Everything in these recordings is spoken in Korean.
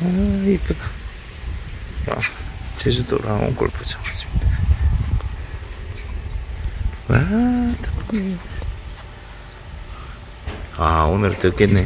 아, 이쁘다. 아, 제주도 라온 골프장 왔습니다. 와, 덥네. 아, 오늘 덥겠네.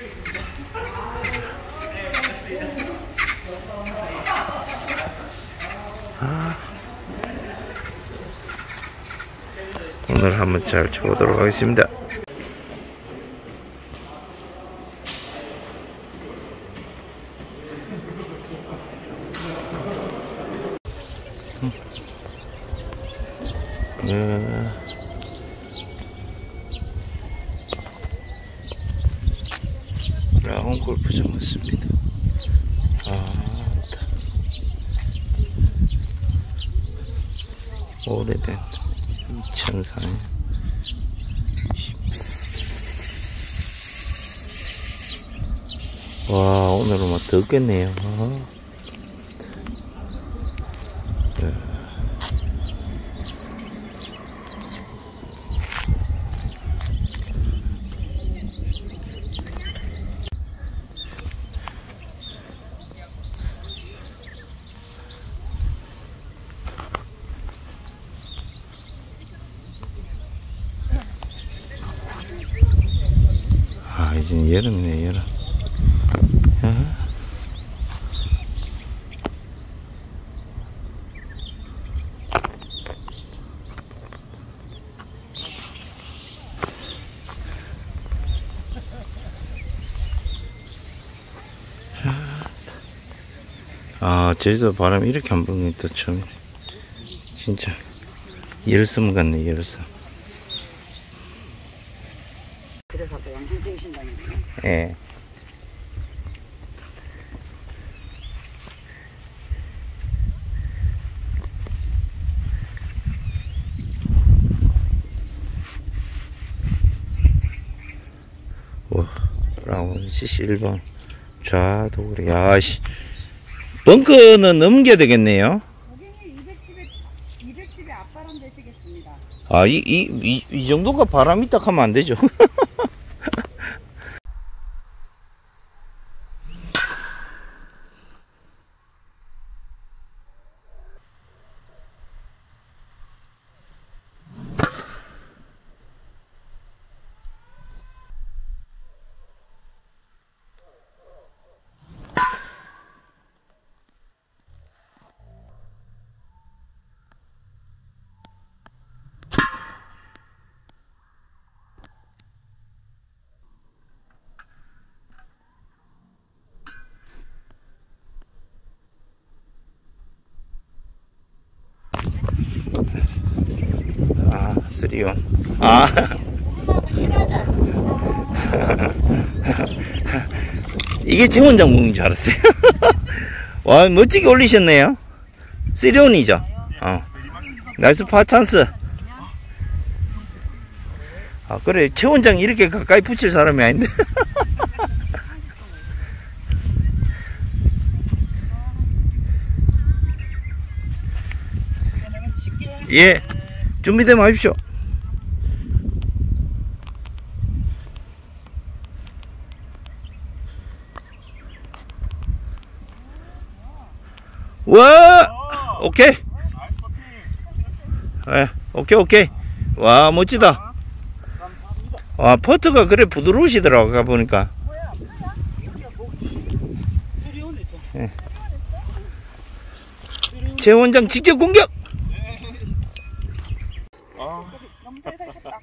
아, 오늘 한번 잘 쳐보도록 하겠습니다. 네. 라온 골프장 왔습니다. 아, 오래된 2004년. 와, 오늘은 뭐 덥겠네요. 아, 이제 여름이네, 여름. 아, 제주도 바람이 이렇게 안 부는 게 또 처음이네. 진짜 열섬 같네, 열섬. 그래서 또 영상 찍으신다는 거예요? 예. 와, 라운 CC 1번 좌도그래. 야씨, 벙커는 넘겨야 되겠네요. 고객님 210에 앞바람 되시겠습니다. 아, 이 정도가 바람이 딱 하면 안 되죠. 아, 3온. 아. 이게 최원장 공인 줄 알았어요. 와, 멋지게 올리셨네요. 3온이죠. 나이스 파 찬스. 아, 그래, 최원장 이렇게 가까이 붙일 사람이 아닌데. 예, 준비되면 하십시오. 와, 오케이. 예, 오케이. 와, 멋지다. 와, 퍼트가 그래 부드러우시더라고, 아까 보니까. 예. 최 원장 직접 공격! 너무 살살 쳤다.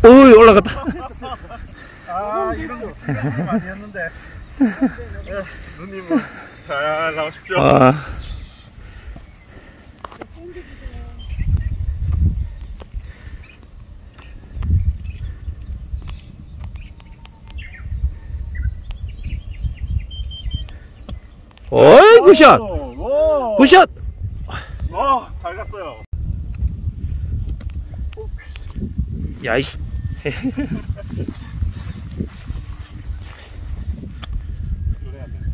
어이, 올라갔다. 아, 이런 거 아니었는데. 누님은 잘 나오십시오. 아, 어이, 굿샷! 오, 굿샷! 잘 갔어요. 야이씨. 그래야 돼.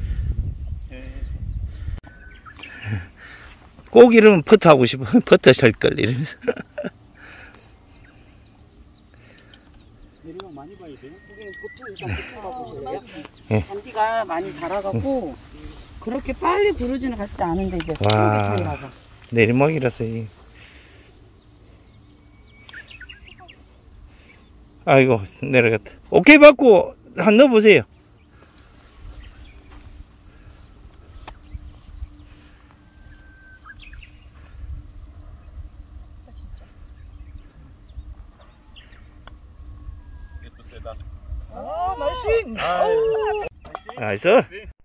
꼭 이러면 퍼트 하고 싶어. 퍼트 찰걸, 이러면서. 내리막 많이 봐야 돼요? 고객님 보통 일단 보통 가보실래요? 예. 잔디가 많이 자라갖고 그렇게 빨리 부르지는 같지 않은데 이제 와. 스피드 차이라서. 내리막이라서, 이. 아이고, 내려갔다. 오케이 받고, 한 넣어보세요. 이것도 세다. 아, 날씬! 나이스.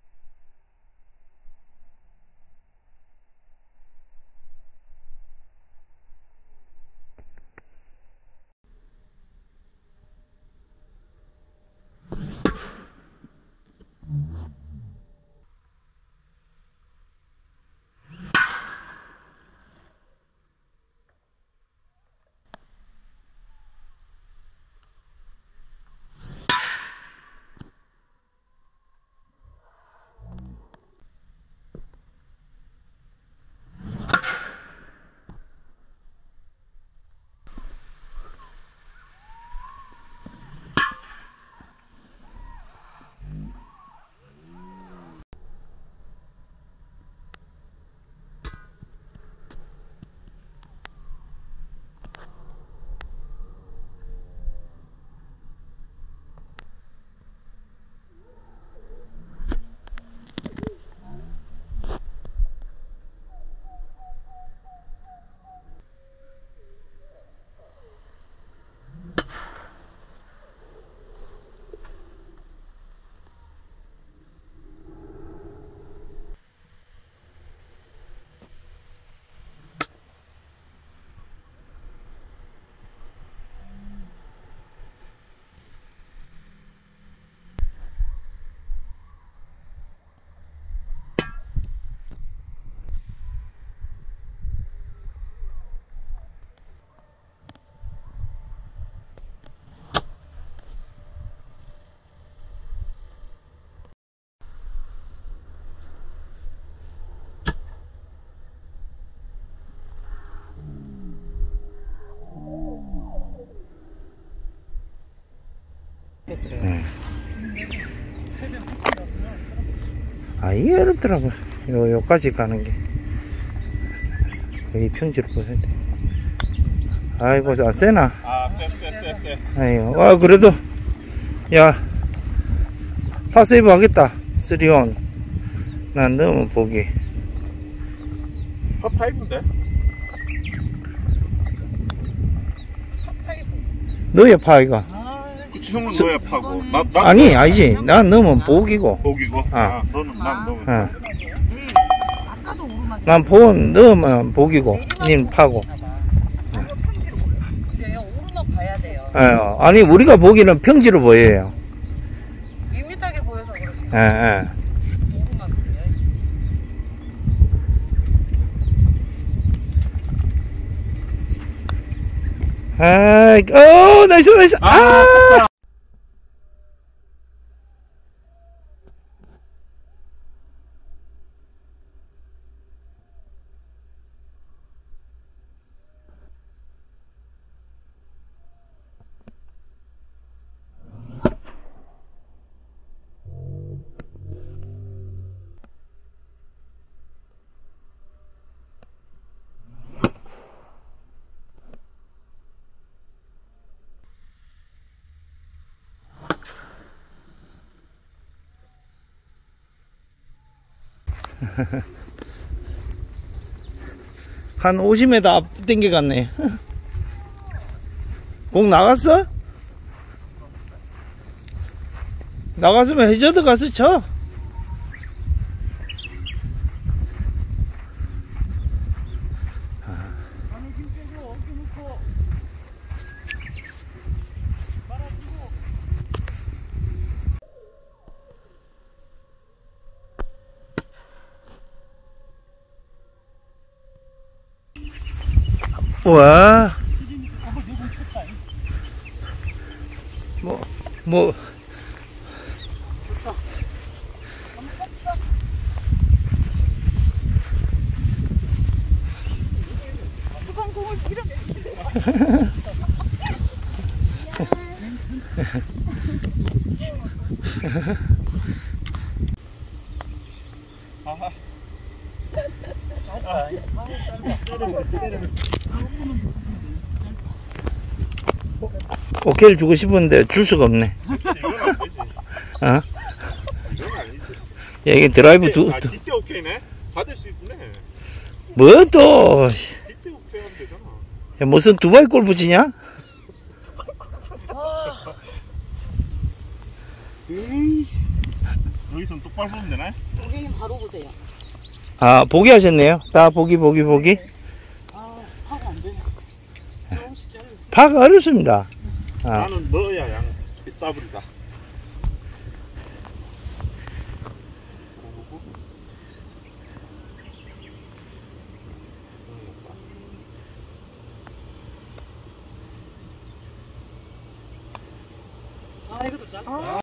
아, 이게 어렵더라고. 요까지 가는 게. 거의 평지로 보여야 돼. 아이고, 아, 세나? 아, 쎄. 아이고, 와, 그래도, 야, 파세이브 하겠다. 3온. 난 너무 보기. 파5인데? 너야, 파이가. 지성은 너야 파고. 아니, 아니지. 난 너무 보기고. 보기고. 아. 난 너무. 어. 아까도 오르막. 난 넣으면 보기고. 님 파고. 그래요. 오르막 봐야 돼요. 아니, 우리가 보기는 평지로 보여요. 밋밋하게 보여서 그러시죠. 오르막이요. 나이스. 아! 한 50m 앞 땡겨갔네. 공 나갔어? 나갔으면 해저드 가서 쳐. 와. 뭐. 오케이를 주고 싶은데 줄 수가 없네. 이건 안 되지. 어? 이건 아니지. 야, 이게 드라이브 아, 뒷대 오케이네? 받을 수 있네. 뭐 또. 뒷대 오케이 하면 되잖아. 야, 무슨 두바이 골프 치냐? 여기선 똑바로 보면 되나? 고객님 바로 보세요. 아, 보기 하셨네요. 다 보기. 아, 파가 안 되네. 너무 진짜. 파가 어렵습니다. 아. 나는 너야 양 더블이다. 아, 이것도 짧아.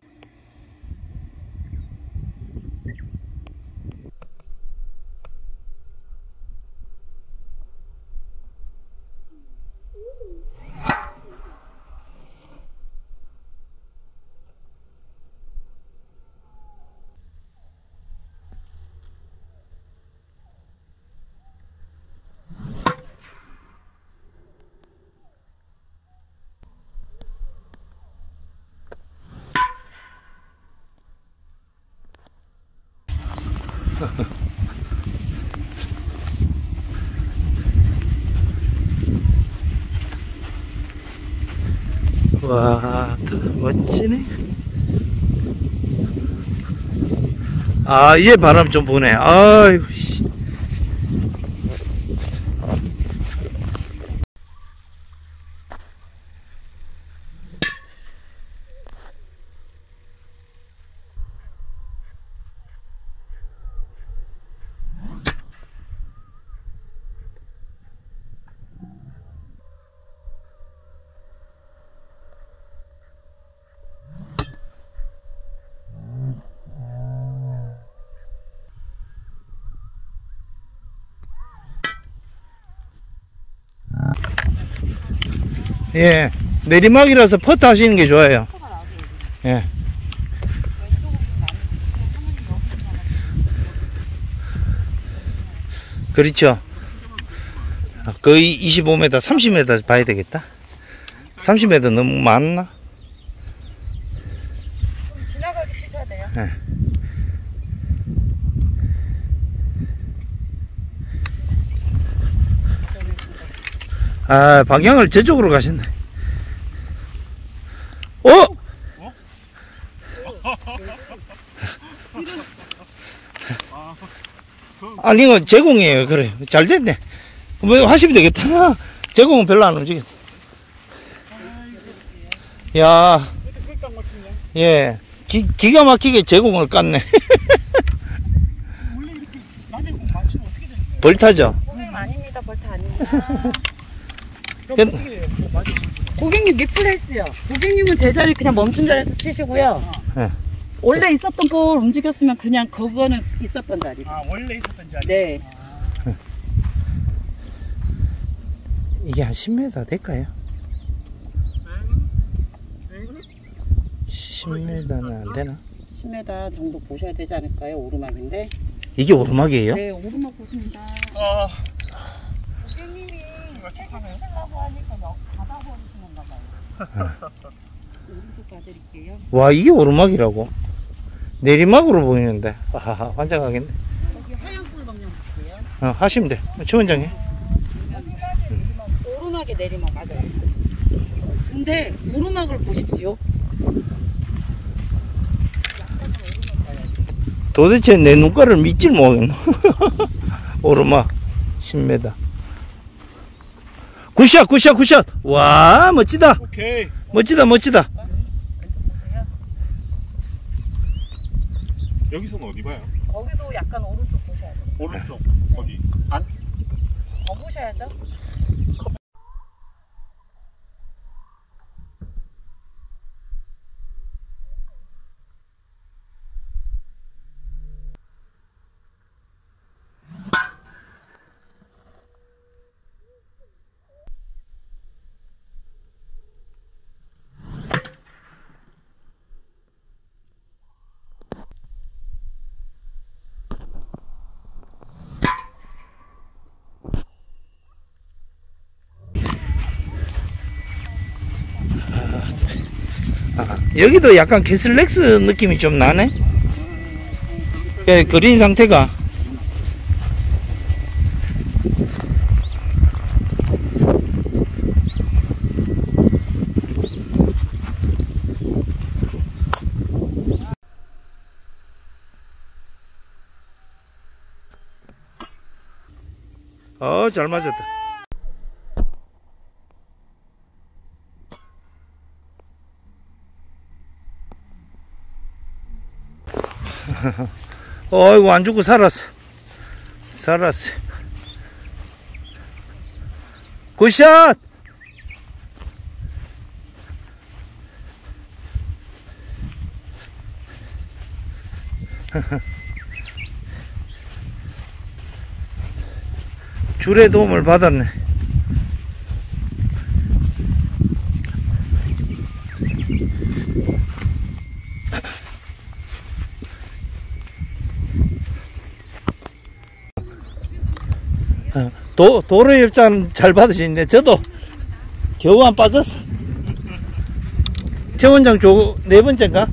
와, 멋지네. 아, 이제 바람 좀 부네. 아이고, 씨. 예, 내리막이라서 퍼트 하시는 게 좋아요. 예. 그렇죠. 거의 25m, 30m 봐야 되겠다. 30m 너무 많나? 지나가게 치셔야 돼요. 예. 아, 방향을 저쪽으로 가셨네. 아니, 이거 제공이에요. 그래. 잘 됐네. 뭐, 하시면 되겠다. 제공은 별로 안 움직였어. 야, 예. 기가 막히게 제공을 깠네. 벌타죠? 고객님 아닙니다. 벌타 아닙니다. 고객님 리플레이스요. 고객님은 제자리 그냥 멈춘 자리에서 치시고요. 네. 원래 있었던 볼 움직였으면 그냥 그거는 있었던 자리. 아, 원래 있었던 자리? 네. 이게 한 10m 될까요? 10m는 안 되나? 10m 정도 보셔야 되지 않을까요? 오르막인데. 이게 오르막이에요? 네, 오르막 보십니다. 아, 고객님이 해주시려고 하니까 받아버리시는 건가 봐요. 오른쪽 봐드릴게요. 와, 이게 오르막이라고? 내리막으로 보이는데. 아하하, 환장하겠네. 여기 하얀 꿀 방향 볼게요. 하시면 돼. 최 원장님. 오르막에 내리막 맞아요. 근데 오르막을 보십시오. 도대체 내 눈가를 믿질 못하겠노. 오르막 10m. 굿샷 굿샷 굿샷. 와 멋지다. 오케이. 멋지다 멋지다. 여기서는 어디 봐요? 거기도 약간 오른쪽 보셔야 돼요. 오른쪽. 어디? 안? 더 보셔야죠. 여기도 약간 캐슬렉스 느낌이 좀 나네. 예, 그린 상태가. 잘 맞았다. 어이구 안 죽고 살았어. 굿샷. 줄의 도움을 받았네. 도로 입장 잘 받으시는데 저도 겨우 안 빠졌어. 최 원장 네 번째인가?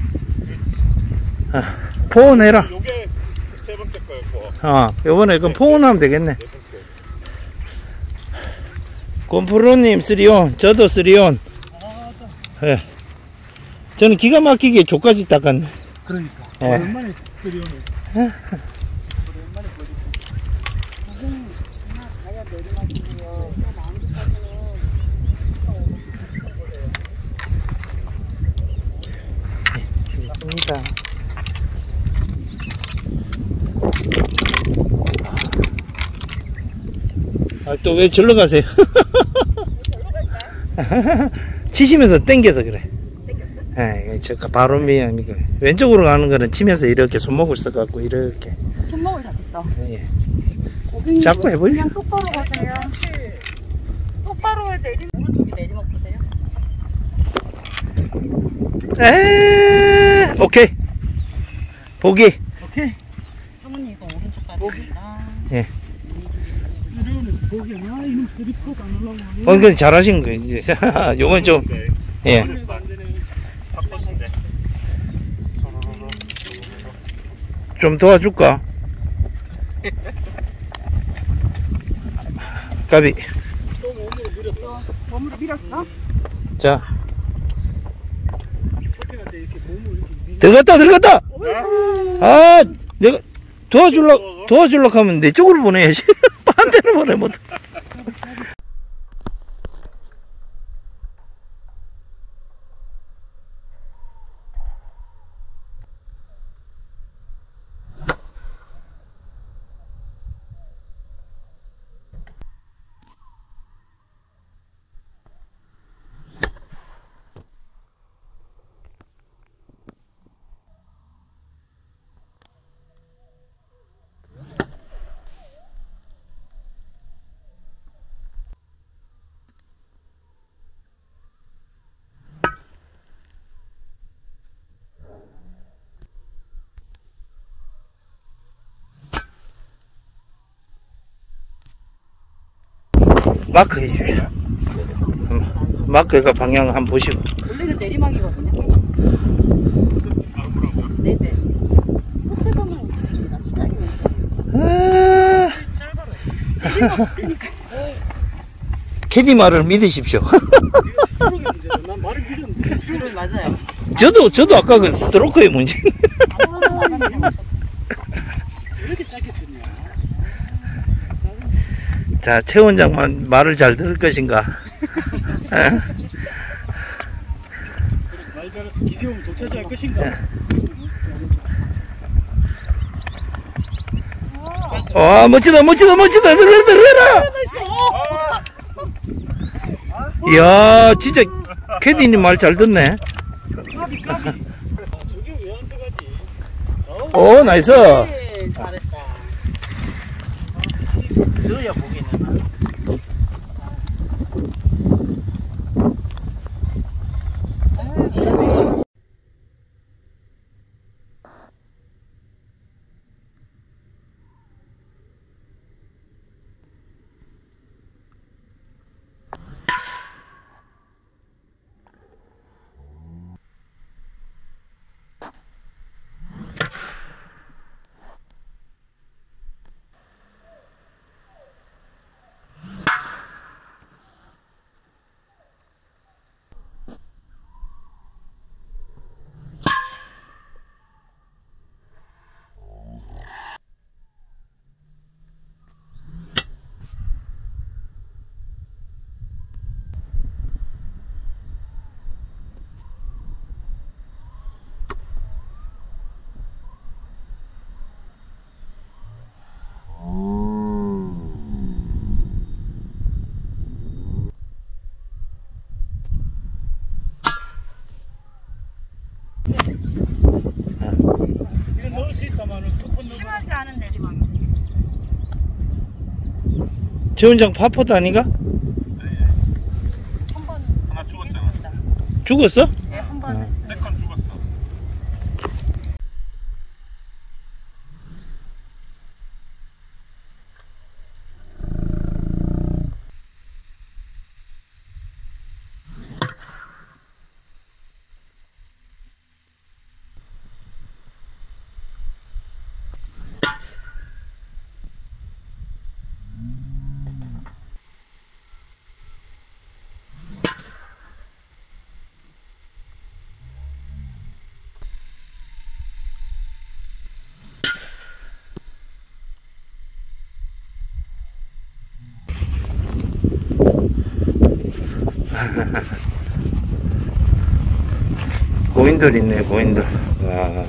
포온해라. 요게 세 번째 거였고. 요번에 그럼 포온하면 되겠네. 곰프로님 3온, 저도 3온. 예. 저는 기가 막히게 조까지 닦았네. 그러니까. 예. 오랜만에 들이오네. 좋습니다. 또 왜 절로 가세요? 치시면서 땡겨서 그래. 예, 저 바로 미안합니다. 왼쪽으로 가는 거는 치면서 이렇게 손목을 써갖고 이렇게. 손목을 잡겠어. 예. 고객님, 자꾸 해보이죠? 그냥 똑바로 가세요. 똑바로 내리면 오른쪽이 내리막 보세요. 오케이. 보기. 오케이. 사모님 이거 오른쪽 가니까. 예. 보기야. 이놈 드리프가 안 올라오고. 근데 잘하신 거예요, 이제. 요번 좀, 예. 좀 도와줄까? 까비. 몸으로 밀었어? 자. 들어갔다! 내가 도와주려고 하면 내 쪽으로 보내야지. 반대로 보내, 못. 마크 해주세요. 마크가 방향 한번 보시고. 원래는 내리막이거든요. 네네. 호텔 가면 웃깁니다. 시작이면. 캐디 말을 믿으십시오. 맞아요. 저도 아까 그 스트로크의 문제. 이렇게 짧게 듣냐? 자, 최 원장만 말을 잘 들을 것인가? 말 잘해서 기세움 독차지할 것인가? 와, 멋지다. 들어라. 이야, 진짜 캐디님 말 잘 듣네. 저게 왜 안 들어가지? 오, 나이스. 네, 잘했다. 넣어야 보기는. 이거 넣을 수 있다마는 두번 심하지 않은 내리막. 최 원장 파포드 아닌가? 한번 하나 죽었잖아. 죽었어? 네, 한번 했어요. 세컨 죽었어. 고인돌 있네, 고인돌. 와.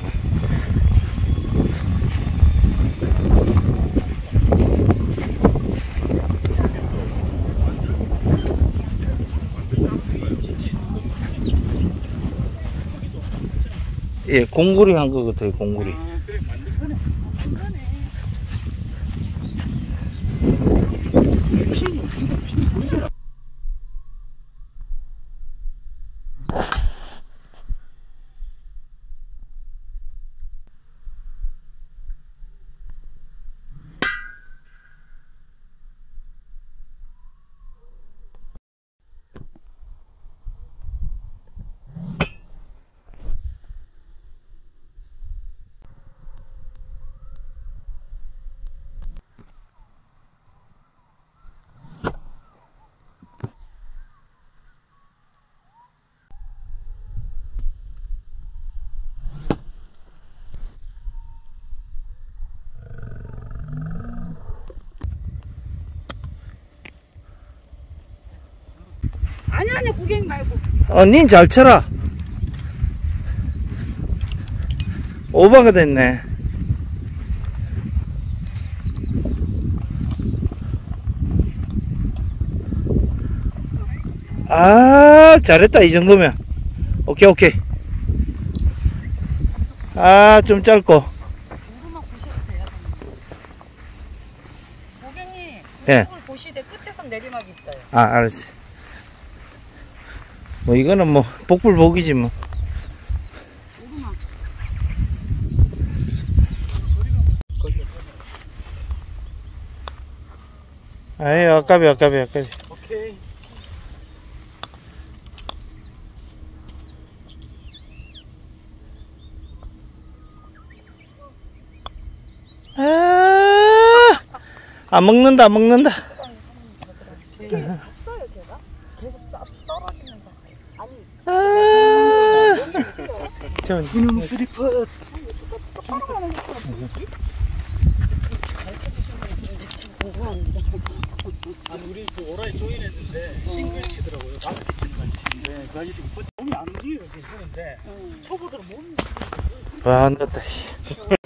예, 공구리 한 거 같아요, 공구리. 아니, 구경 말고. 닌 잘 쳐라. 오버가 됐네. 아, 잘했다, 이 정도면. 오케이. 아, 좀 짧고. 궁금한 보셔도 돼요. 고객님, 예. 이쪽을 보시되 끝에선 내리막이 있어요. 아, 알았어. 뭐, 이거는 뭐, 복불복이지, 뭐. 오르막. 아이, 아까비. 오케이. 안 먹는다. 없어요, 제가? 계속 떨어지면서. 아니. 태원. 이놈 슬리퍼. 아니 우리 그 오라이 조인했는데 싱글 치더라고요. 5개 치는 아저씨인데 그 아저씨가 몸이 안 움직이고 계시는데 초보들은 몸이 와, 안 났다.